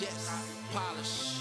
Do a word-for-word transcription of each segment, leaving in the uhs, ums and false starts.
Yes, polish.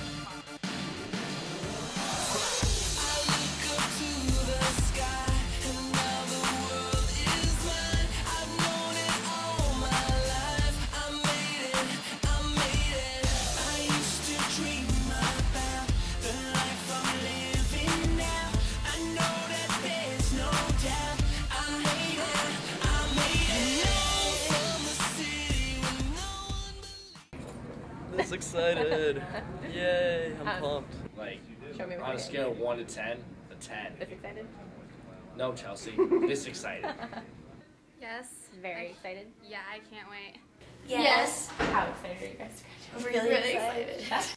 That's excited. Yay, I'm Um, pumped. Like, Show me what on a you're scale of one to ten, a ten. This excited? No, Chelsea, this excited. Yes. Very excited. Yeah, I can't wait. Yes. How excited are you guys to graduate? Really, Really excited. excited.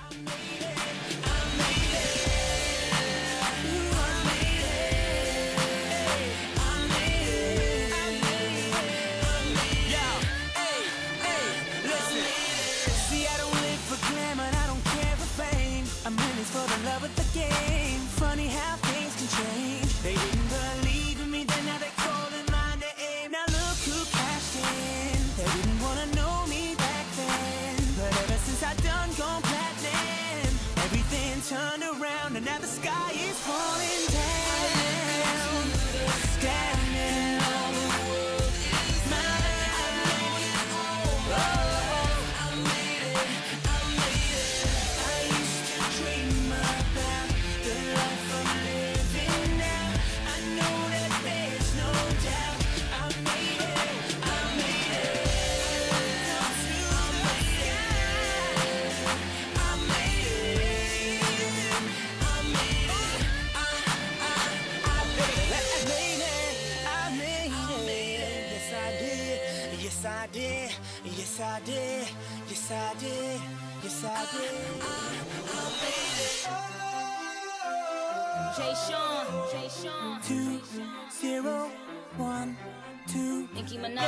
I'm in this for the love of the game. Funny how things can change. They didn't believe in me, then now they're calling my name. Now look who cashed in. They didn't wanna know me back then, but ever since I done gone platinum, everything turned around and now the sky is falling down. Down, all the world is mine. I made it all. Oh, I made it. I made it. I used to dream about the life I'm living now. I know that there's no doubt. I made it. I made it. Up to the sky. I made it. I made it. I, I, I made it. I made it. I made it. Yes, I did. Yes, I did. Yes, I did. Yes, I did. Yes, I did. I made it. Jay Sean, Jay Sean, Two, zero, one, two. Nicki Minaj.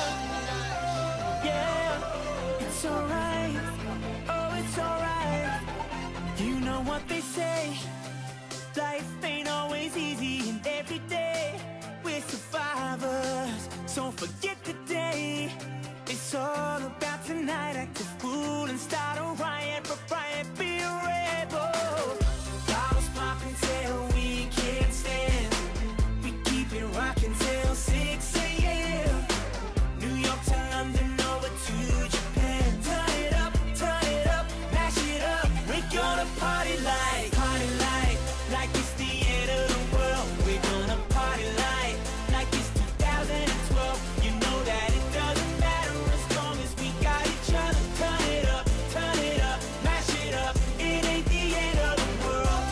Yeah, it's alright. Oh, it's alright. You know what they say. Life ain't always easy, and every day we're survivors. So forget the day. It's all about tonight. Act a fool and start a riot. But riot, be a rebel. Bottles popping till we can't stand. We keep it rocking till six a m New York to London, over to Japan. Turn it up, turn it up, mash it up. We're gonna party like, party like, like it's the end of the world. We're gonna party like, like it's two thousand twelve. You know that it doesn't matter as long as we got each other. Turn it up, turn it up, mash it up. It ain't the end of the world.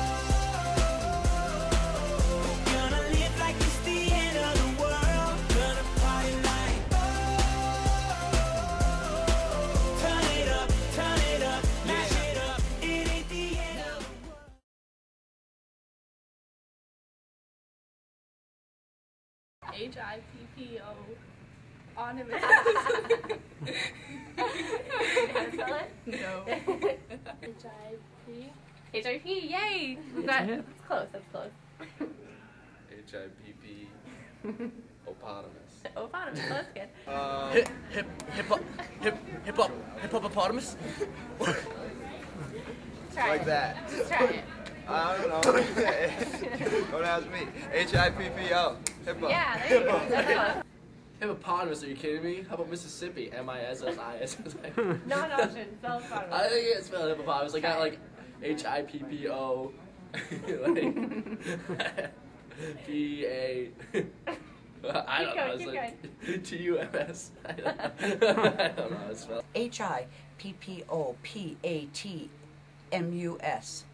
Gonna live like it's the end of the world. Gonna party like, turn it up, turn it up, mash it up. It ain't the end of the world. H I P P O. Ornament. How to spell it? No. H I P. H I P, yay! We got, that's close, that's close. H I P P. Opotamus. Opotamus, that's good. Uh, hip, hip, hip, hop, hip, hip hop, hip hoppopotamus. Try Like it. that. Just try it. I don't know. Don't ask me. H I P P O. Hip hop. Yeah, there you go. That's close. Hippopotamus, are you kidding me? How about Mississippi? M I S S I S S I. Not an option. Spell Opotamus. I think it's spelled hippopotamus. I got like H I P P O. Like. P A. I don't know. It's like T U M S. I don't know. I don't know how to spell. H I P P O P A T M U S.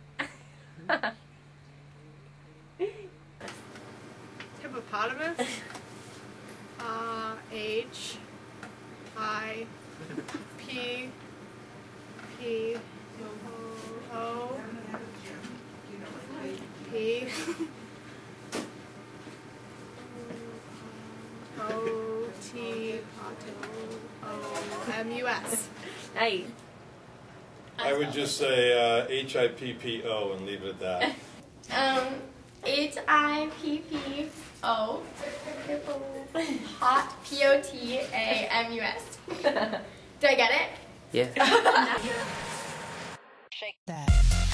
Hippopotamus. Uh, H I P P O P O T O M U S. Nice. I would just say uh, H I P P O and leave it at that. Um, H I P P O. Hot. P O T A M U S. Do I get it? Yeah. Shake that.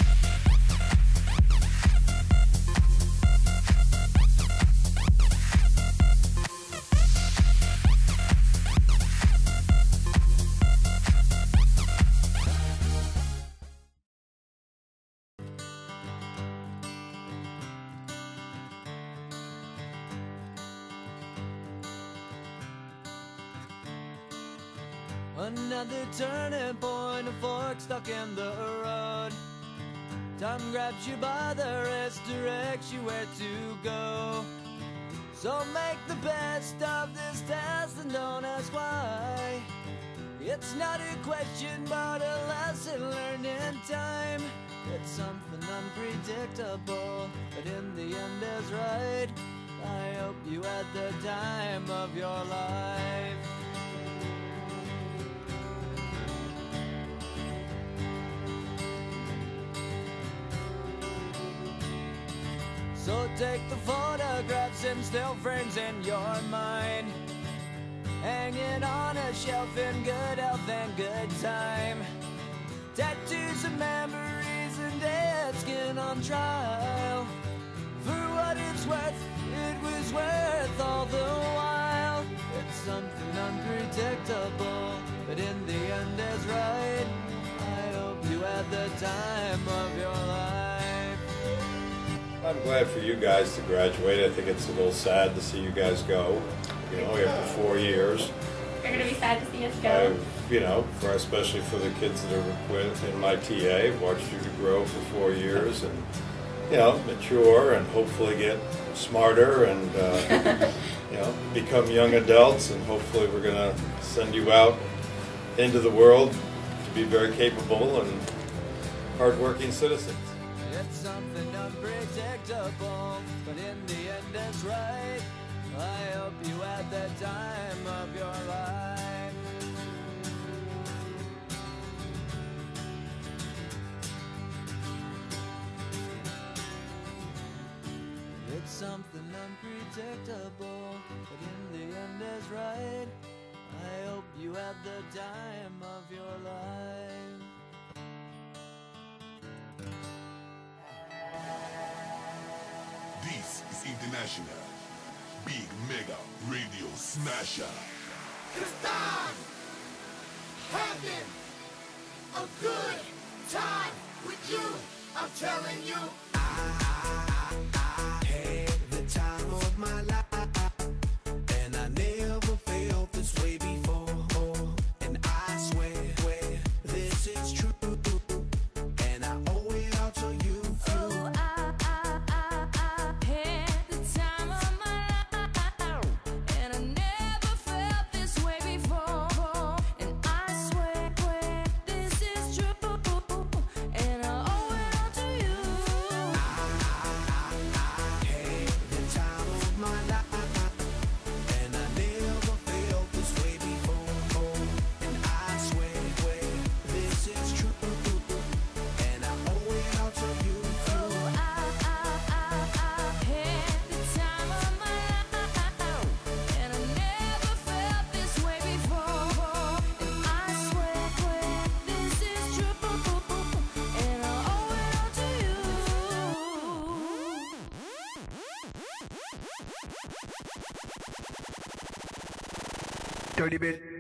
Another turning point, a fork stuck in the road. Time grabs you by the wrist, directs you where to go. So make the best of this test and don't ask why. It's not a question but a lesson learned in time. It's something unpredictable, but in the end is right. I hope you had the time of your life. So take the photographs and still frames in your mind, hanging on a shelf in good health and good time. Tattoos of memories and dead skin on trial. For what it's worth, it was worth all the while. It's something unpredictable, but in the end is right. I hope you had the time of your life. I'm glad for you guys to graduate. I think it's a little sad to see you guys go, you know, after four years. You're going to be sad to see us go? I've, you know, for, especially for the kids that are with in my T A, I've watched you grow for four years and, you know, mature and hopefully get smarter and, uh, you know, become young adults, and hopefully we're going to send you out into the world to be very capable and hardworking citizens. It's something unpredictable, but in the end it's right. I hope you had the time of your life. It's something unpredictable, but in the end is right. I hope you had the time of your life. This is International Big Mega Radio Smasher. Cause I'm having a good time with you. I'm telling you, I, I, I had the time of my life, and I never felt this way before. And I swear, swear this is true, and I owe it all to you. Oh, I, I, I, I had the time of my life, and I never felt this way before. And I swear, swear this is true, and I owe it all to you. I had the time of my life, and I never felt this way before. And I swear, swear this is true, and I owe it all to you. Oh, I, I, I, I had the time of my life, and I never felt this way before. And I swear, swear this is true, and I owe it all to you. Dirty bit.